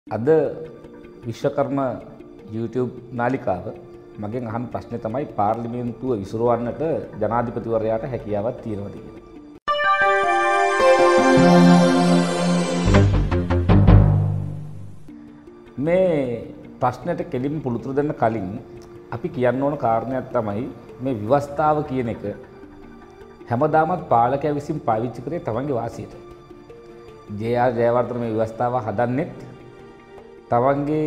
අද විශ්වකර්ම YouTube නාලිකාව මගෙන් අහන ප්‍රශ්නේ තමයි පාර්ලිමේන්තුව විසිරවන්නට ජනාධිපතිවරයාට හැකියාවක් තියෙනවද කියලා. මේ ප්‍රශ්නෙට කෙලින්ම පුළුතුරු දෙන්න කලින් අපි කියන්න ඕන කාරණයක් තමයි මේ ව්‍යවස්ථාව කියන එක හැමදාමත් පාලකයා විසින් පාවිච්චි කරේ තමන්ගේ වාසියට. ජේ.ආර්. ජයවර්ධන මේ ව්‍යවස්ථාව හදන්නෙත් තමන්ගේ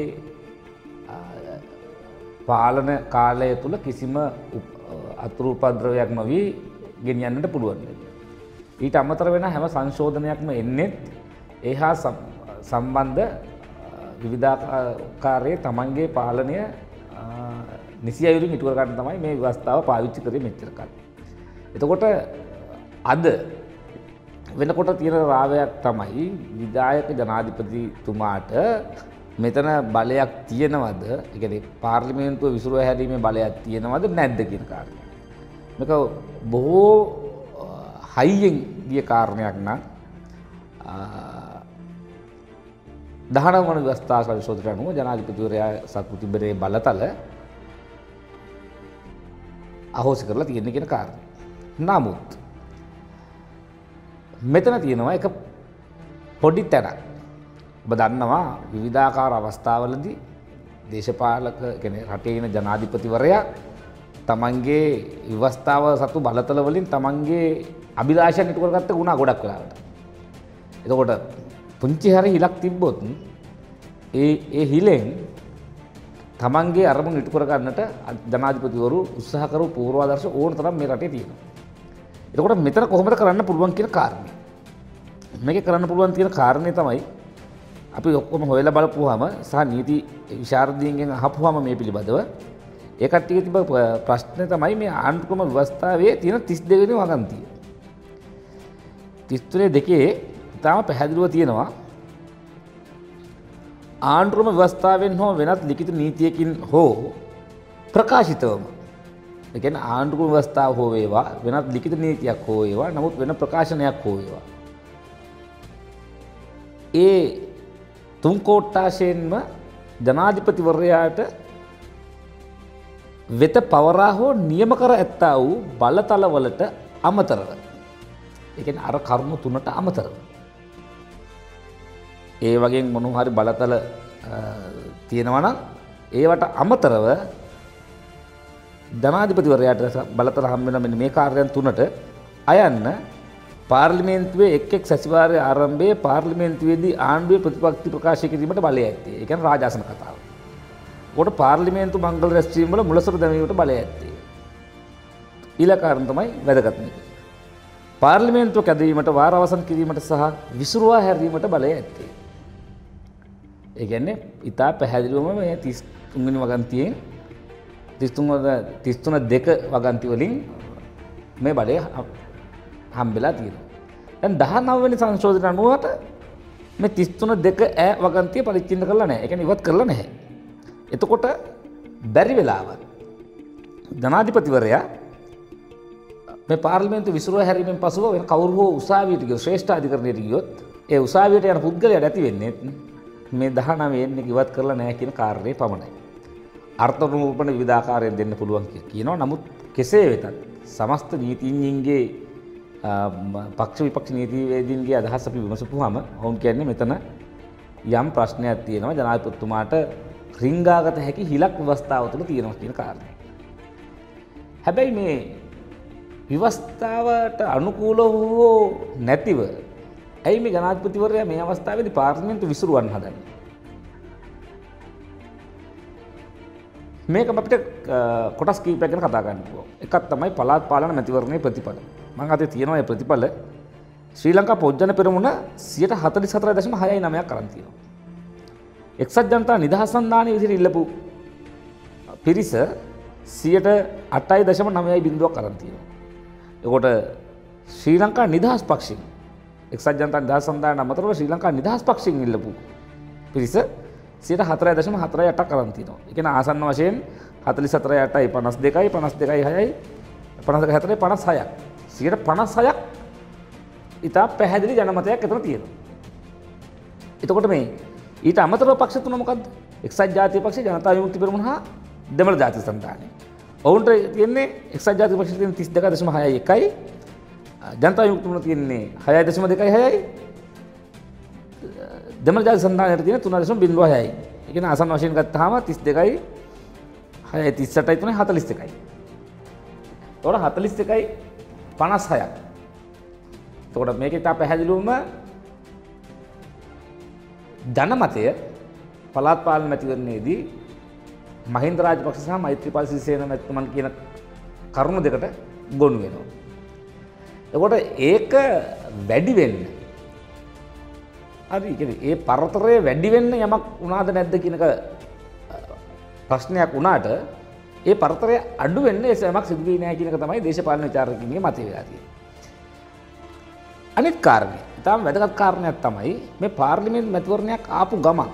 පාලන කාලය තුල කිසිම අතුරු උපද්‍රවයක් නොවි ගෙනියන්නට පුළුවන්. ඊට අමතර වෙන හැම සංශෝධනයක්ම එන්නේ ඒහා සම්බන්ධ විවිධාකාරයේ තමන්ගේ පාලනය නිසි අයුරින් ඉටු කර ගන්න තමයි මේ ව්‍යවස්ථාව පාවිච්චි කරේ මෙච්චර කල්. එතකොට අද වෙනකොට තියෙන රාවයක් තමයි විධායක ජනාධිපතිතුමාට මෙතන බලයක් තියෙනවද? ඒ කියන්නේ පාර්ලිමේන්තුව විසිරුව හැරීමේ බලයක් තියෙනවද නැද්ද කියන කාරණය. මේක බොහෝ හයියෙන් ගිය කාරණයක් නම් 19 වන ව්‍යවස්ථා සංශෝධනය අනුව ජනාධිපතිවරයා සතු තිබෙනේ බලතල අහෝසි කරලා තියෙන කියන කාරණය. නමුත් මෙතන තියෙනවා එක පොඩි තැනක්. ඔබ දන්නවා විවිධාකාර අවස්ථාවලදී දේශපාලක කියන්නේ රටේ ඉන ජනාධිපතිවරයා තමන්ගේ ව්‍යවස්ථාව සතු බලතල වලින් තමන්ගේ අභිලාෂයන් ඉටු කරගත්ත ගුණා ගොඩක් වෙලාවට. එතකොට පුංචි හරි හිලක් තිබ්බොත් ඒ හිලෙන් තමන්ගේ අරමුණු ඉටු කර ගන්නට ජනාධිපතිවරු උත්සාහ කරු පූර්වාදර්ශ ඕන තරම් මේ රටේ තියෙනවා. එතකොට මෙතන කොහොමද කරන්න පුළුවන් කියන කාරණය. මේකේ කරන්න පුළුවන් තියෙන කාරණේ තමයි අපි ඔක්කොම හොයලා බලපුවාම සහ නීති විශාරදීන්ගෙන් අහපුවාම මේ පිළිබඳව ඒ කට්ටිය තිබ්බ ප්‍රශ්නේ තමයි මේ ආණ්ඩුක්‍රම ව්‍යවස්ථාවේ තියෙන 32 වෙනි වගන්තිය. 33 දෙකේ තාම පැහැදිලිව තියෙනවා ආණ්ඩුක්‍රම ව්‍යවස්ථාවෙන් හෝ වෙනත් ලිඛිත නීතියකින් හෝ ප්‍රකාශිතවම ඒ කියන්නේ ආණ්ඩුක්‍රම ව්‍යවස්ථාව හෝ වේවා වෙනත් ලිඛිත නීතියක් හෝ වේවා නමුත් වෙන ප්‍රකාශනයක් හෝ වේවා ඒ තුන් කෝට්ටාශයෙන්ම ජනාධිපතිවරයාට වෙත පවරා හෝ නියම කර ඇත්තා වූ බලතලවලට අමතරව ඒ කියන්නේ අර කරුණු තුනට අමතරව ඒ වගේ මොනවා හරි බලතල තියෙනවා නම් ඒවට අමතරව ජනාධිපතිවරයාට බලතල හම් වෙන මෙන්න මේ කාර්යයන් තුනට අයන්න පාර්ලිමේන්තුවේ එක් සැසිවාරයේ ආරම්භයේ පාර්ලිමේන්තුවේදී ආණ්ඩුවේ ප්‍රතිපත්ති ප්‍රකාශ කිරීමට බලය ඇත්තේ. ඒ කියන්නේ රාජාසන කතාව. කොට පාර්ලිමේන්තු මංගල රැස්වීම වල මුලසුරු දැමීමට බලය ඇත්තේ. ඊළඟ කාරණා තමයි වැදගත් එක. පාර්ලිමේන්තුව කැදවීමට වාර අවසන් කිරීමට සහ විසිරුවා හැරීමට බලය ඇත්තේ. ඒ කියන්නේ ඊටා පැහැදිලිවම මේ 33 වෙනි වගන්තියෙන් 33 දෙක වගන්ති වලින් මේ බලය හම්බෙලා තියෙනවා. දැන් 19 වෙනි සංශෝධන අනුවට මේ 33 දෙක ඈ වගන්තිය පරිච්ඡින්න කරලා නැහැ. ඒ කියන්නේ ඉවත් කරලා නැහැ. එතකොට බැරි වෙලාවක් ජනාධිපතිවරයා මේ පාර්ලිමේන්තු විසිරුව හැරීමෙන් පසුව වෙන කවුරු හෝ උසාවියට ගියොත් ශ්‍රේෂ්ඨ අධිකරණයට ගියොත් ඒ උසාවියට යන පුද්ගලයාට ඇති වෙන්නේ මේ 19 වෙනි ඉවත් කරලා නැහැ කියන කාර්යය පමණයි. අර්ථ රූපණ විවිධාකාරයෙන් දෙන්න පුළුවන් කියනවා. නමුත් කෙසේ වෙතත් සමස්ත නීතිඥයින්ගේ පක්ෂ විපක්ෂ නීතිවේදීන්ගේ අදහස් අපි විමසපුවාම ඔවුන් කියන්නේ මෙතන යම් ප්‍රශ්නයක් තියෙනවා ජනාධිපතිතුමාට රිංගාගත හැකි හිලක් ව්‍යවස්ථාව තුළ තියෙනවා කියන කාරණය. හැබැයි මේ ව්‍යවස්ථාවට අනුකූලව හෝ නැතිව ඇයි මේ ජනාධිපතිවරයා මේ අවස්ථාවේදී පාර්ලිමේන්තු විසිරුවන්න හදන්නේ? මේක අපිට කොටස් කීපයක් ගැන කතා කරන්න පුළුවන්. එකක් තමයි පළාත් පාලන මැතිවරණයේ ප්‍රතිඵල. මම අතේ තියෙනවා මේ ප්‍රතිඵල ශ්‍රී ලංකා පොජ්ජන පෙරමුණ 144.69ක් අරන් තියෙනවා. එක්සත් ජනතා නිදහස් සන්ධානයේ විසින් ඉල්ලපු පිරිස 8.9.0ක් අරන් තියෙනවා. ඒකට ශ්‍රී ලංකා නිදහස් පක්ෂයෙන් එක්සත් ජනතා නිදහස් සන්ධානයට අමතරව ශ්‍රී ලංකා නිදහස් පක්ෂයෙන් ඉල්ලපු පිරිස 4.48ක් අරන් තියෙනවා. ඒ කියන්නේ ආසන්න වශයෙන් 44.8යි 52යි 52යි 6යි 52 56ක් 56ක් ඉතා පැහැදිලි ජනමතයක් එතන තියෙනවා. එතකොට මේ ඊට අමතරව පක්ෂ තුන මොකද්ද? එක්සත් ජාතික පක්ෂය, ජනතා විමුක්ති පෙරමුණ හා දෙමළ ජාතික සන්ධානය. ඔවුන්ට තියෙන්නේ එක්සත් ජාතික පක්ෂයට තියෙන 32.61යි. ජනතා විමුක්ති පෙරමුණ තියෙන්නේ 6.26යි. දෙමළ ජාතික සන්ධානයට තියෙන 3.06යි. ඒ කියන්නේ ආසන්න වශයෙන් ගත්තාම 32යි 6යි 38යි 3යි 41යි. ඒතකොට 41යි 56ක්. එතකොට මේකේ තා පැහැදිලිවම ජනමතය පළාත් පාලන මැතිවරණයේදී මහින්ද රාජපක්ෂ සහ මෛත්‍රීපාල සිරිසේන මැතිතුමන් කියන කරුණු දෙකට ගොනු වෙනවා. එතකොට ඒක වැඩි වෙන්න හරි කියන්නේ ඒ පරතරය වැඩි වෙන්න යමක් වුණාද නැද්ද කියන එක ප්‍රශ්නයක් වුණාට ඒ පරතරය අඩු වෙන්න ඒ යමක් සිදු වෙන්නේ නැහැ කියන එක තමයි දේශපාලන විචාරකයින්ගේ මතය වෙලා තියෙන්නේ. අනිත් කාරණේ ඊටම වැදගත් කාරණයක් තමයි මේ පාර්ලිමේන්තු මැතිවරණයක් ආපු ගමන්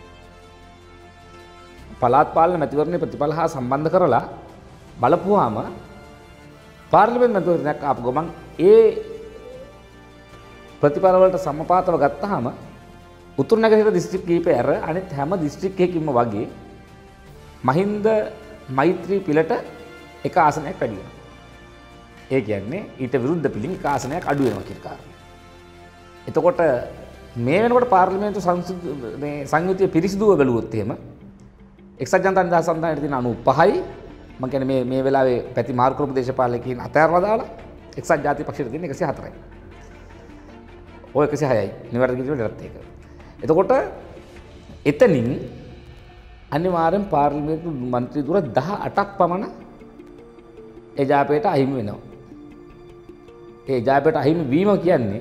පළාත් පාලන මැතිවරණයේ ප්‍රතිඵල හා සම්බන්ධ කරලා බලපුවාම පාර්ලිමේන්තු මැතිවරණයක් ආපු ගමන් ඒ ප්‍රතිඵල වලට සමපාතව ගත්තාම උතුරු නැගෙනහිර දිස්ත්‍රික් කීපය ඇර අනිත් හැම දිස්ත්‍රික් එකකින්ම වගේ මහින්ද මෛත්‍රී පිළට එක ආසනයක් වැඩි වෙනවා. ඒ කියන්නේ ඊට විරුද්ධ පිළින් එක ආසනයක් අඩු වෙනවා කියන කාරණය. එතකොට මේ වෙනකොට පාර්ලිමේන්තු සංයුතිය පිරිසිදුව බැලුවොත් එහෙම එක්සත් ජනතා නිදහස් සන්ධානයේ තියෙන 95යි මම කියන්නේ මේ වෙලාවේ පැති මාර්ග කරපු දේශපාලකයන් අතහැරලා දාලා එක්සත් ජාතික පක්ෂයට තියෙන 104යි. ඔය 106යි නිවැරදි කිව්වට ඒක. එතකොට එතනින් අනිවාර්යෙන් පාර්ලිමේන්තු මන්ත්‍රී දුර 18ක් පමණ එජාපයට අහිමි වෙනවා. ඒ එජාපයට අහිමි වීම කියන්නේ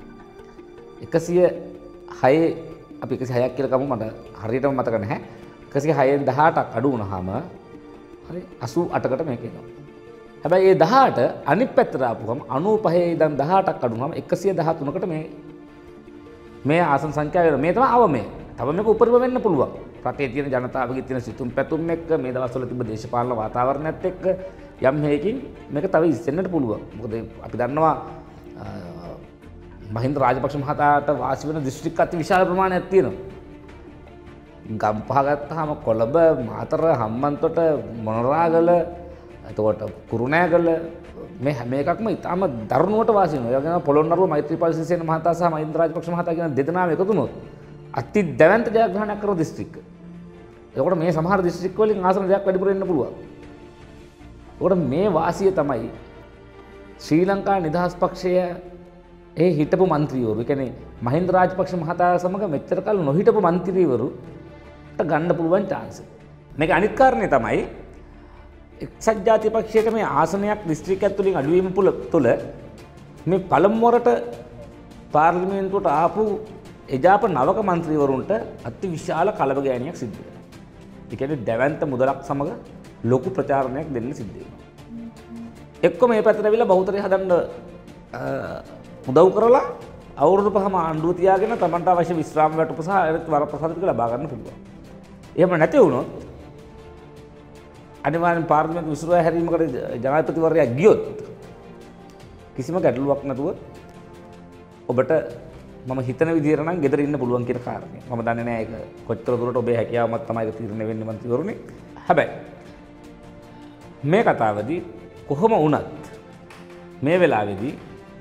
106 අපි 106ක් කියලා ගමු මට හරියටම මතක නැහැ. 106න් 18ක් අඩු වුණාම හරි 88කට මේක එනවා. හැබැයි ඒ 18 අනිත් පැත්තට ආපුවම 95 ඉඳන් 18ක් අඩු වුණාම 113කට මේ ආසන සංඛ්‍යාව වෙනවා. මේ තමයි අවමය. තව මේක උපරිම වෙන්න පුළුවන්. රටේ තියෙන ජනතාවගේ තියෙන සිතුම් පැතුම් එක්ක මේ දවස්වල තිබ්බ දේශපාලන වාතාවරණයත් එක්ක යම් හේකින් මේක තව ඉස්සෙන්නට පුළුවන්. මොකද අපි දන්නවා මහින්ද රාජපක්ෂ මහතාට වාසි වෙන දිස්ත්‍රික් අති විශාල ප්‍රමාණයක් තියෙනවා. ගම්පහ ගත්තාම කොළඹ, මාතර, හම්බන්තොට, මොනරාගල, එතකොට කුරුණෑගල මේ හැම එකක්ම ඉතාම දරුණුවට වාසි වෙනවා. ඒ වගේම පොළොන්නරුව මෛත්‍රීපාල සිරිසේන මහතා සහ මහින්ද රාජපක්ෂ මහතා කියන දෙදෙනාම එකතු වුණොත් අති දැවැන්ත ජයග්‍රහණයක් කරන දිස්ත්‍රික්ක. එතකොට මේ සමහර දිස්ත්‍රික් වලින් ආසන දෙයක් වැඩිපුර එන්න පුළුවන්. එතකොට මේ වාසිය තමයි ශ්‍රී ලංකා නිදහස් පක්ෂය ඒ හිටපු මන්ත්‍රීවරු, ඒ කියන්නේ මහින්ද රාජපක්ෂ මහතා සමග මෙච්චර කල් නොහිටපු මන්ත්‍රීවරුට ගන්න පුළුවන් chance. මේක අනිත් කාරණේ තමයි එක්සත් ජාතික පක්ෂයට මේ ආසනයක් දිස්ත්‍රික්කයක් තුලින් අඩුවීම තුළ මේ පළමු වරට පාර්ලිමේන්තුවට ආපු එජාප නවක මන්ත්‍රීවරුන්ට අති විශාල කලබගෑනියක් සිද්ධ වෙනවා. ඒ කියන්නේ දැවැන්ත මුදලක් සමග ලොකු ප්‍රචාරණයක් දෙන්න සිද්ධ වෙනවා. එක්ක මේ පැත්තට ඇවිල්ලා බහුතරය හදන්න උදව් කරලා අවුරුදු 5ම ආණ්ඩුව තියාගෙන තමන්ට අවශ්‍ය විශ්‍රාම වැටුප සහ වරප්‍රසාද ටික ලබා ගන්න පුළුවන්. එහෙම නැති වුණොත් අනිවාර්යෙන් පාර්ලිමේන්තු විසිරුවා හැරීමකට ජනාධිපතිවරයා ගියොත් කිසිම ගැටලුවක් නැතුව ඔබට මම හිතන විදිහට නම් ගෙදර ඉන්න පුළුවන් කියන කාරණේ. මම දන්නේ නැහැ ඒක කොච්චර දුරට ඔබේ හැකියාවමත් තමයි ඒක තීරණය වෙන්නේ මන්ත්‍රීවරුනේ. හැබැයි මේ කතාවේදී කොහොම වුණත් මේ වෙලාවේදී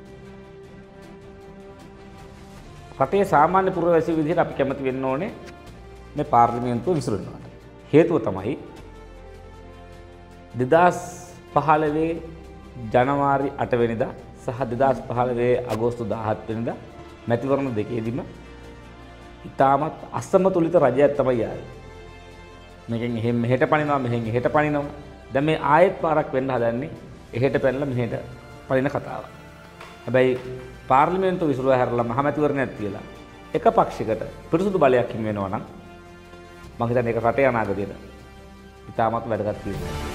රටේ සාමාන්‍ය පුරවැසියෙකු විදිහට අපි කැමති වෙන්න ඕනේ මේ පාර්ලිමේන්තුව විසිරෙනවාට. හේතුව තමයි 2015 ජනවාරි 8 වෙනිදා සහ 2015 අගෝස්තු 17 වෙනිදා මැතිවරණ දෙකේදීම ඉතාමත් අසමතුලිත රජයක් තමයි ආවේ. මේකෙන් එහෙම මෙහෙට පනිනවා, මෙහෙන් එහෙට පනිනවා. දැන් මේ ආයෙත් පාරක් වෙන්න හදන්නේ එහෙට පැනලා මෙහෙට පනින කතාවක්. හැබැයි පාර්ලිමේන්තුව විසිරුවා හැරලා මහමැතිවරණයක් තියලා එක පක්ෂයකට පිරිසුදු බලයක් හිමි වෙනවා නම් මම හිතන්නේ ඒක රටේ අනාගතයට ඉතාමත් වැදගත් වෙනවා.